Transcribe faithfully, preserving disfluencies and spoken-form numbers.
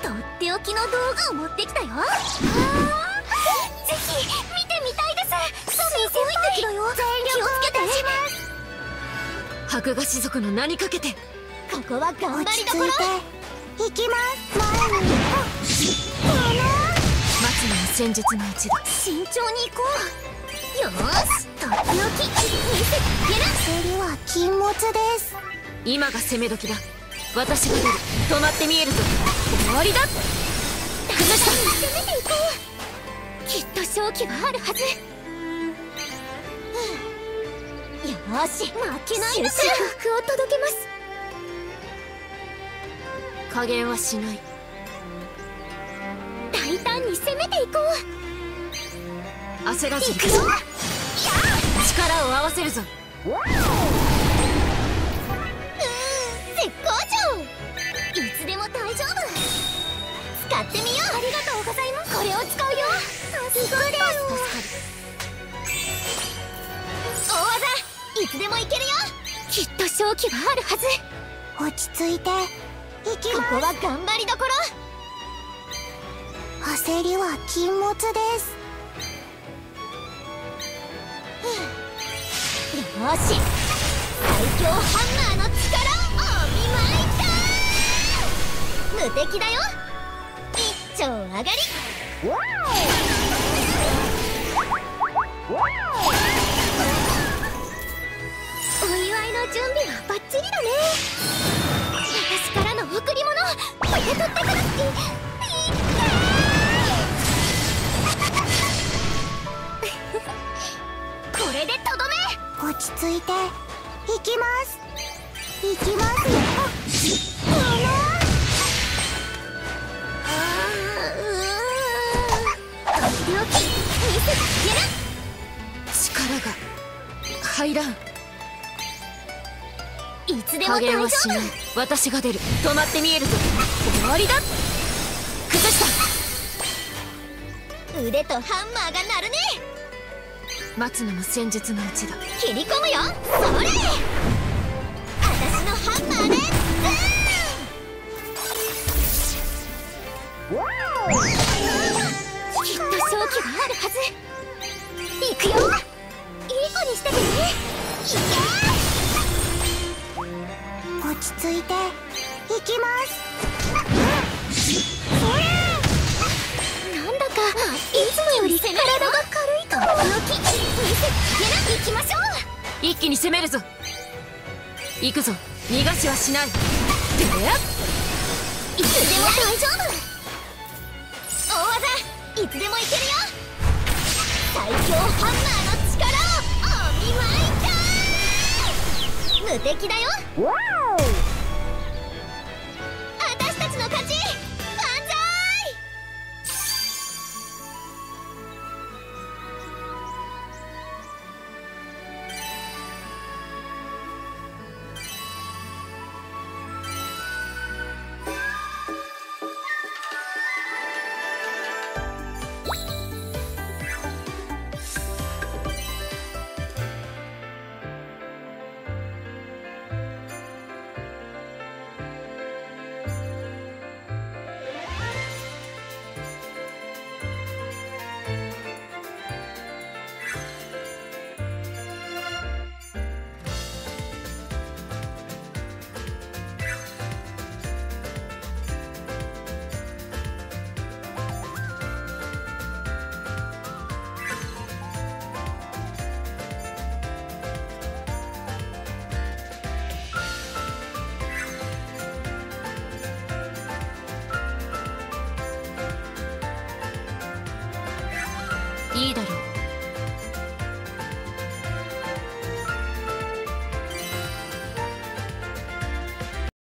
とっておきの道具を持ってきたよ。あー、ぜひ見てみたいです。ソミン先輩だよ。気をつけて。 白河氏族の名にかけて。 ここは頑張りどころ。 行きます。前に。 待つのも戦術のうちだ。 慎重に行こう。よーし、とっておき見せつける。 焦りは禁物です。 今が攻め時だ。私が出る。止まって見えるぞ。終わりだ。 崩した。攻めていこう。きっと勝機はあるはず。よーし、負けないの。祝福を届けます。 加減はしない。 大胆に攻めていこう。 焦らずに。 行くよ。 力を合わせるぞ。 絶好調。いつでも大丈夫。使ってみよう。ありがとうございます。これを使うよ。助かる。大技いつでもいけるよ。きっと勝機はあるはず。 落ち着いて行きます。 ここは頑張りどころ。 焦りは禁物です。 よーし、最強ハンマーの力をお見舞いだ。無敵だよ。一丁上がり。お祝いの準備はバッチリだね。私からの贈り物受け取ってください。これでとどめ。 落ち着いて行きます。行きますよ。 ああ、とっておき見せてあげる。 力が入らん。 いつでも加大丈減はしない。 夫。 私が出る。止まって見えるぞ。終わりだ。崩した。 腕とハンマーが鳴るね。 待つのも戦術のうちだ。 切り込むよ。それ。私のハンマーで。きっと勝機はあるはず。行くよ。いい子にしててね。いけ。 落ち着いて行きます。 なんだかいつもより体が軽いかも。とっておき見せてあげる。行きましょう。 一気に攻めるぞ。行くぞ。逃がしはしない。でやっ。 いつでも大丈夫。大技いつでもいけるよ。最強ハンマーの力をお見舞いだ。無敵だよ。私たちの勝ち。万歳。 いいだろう。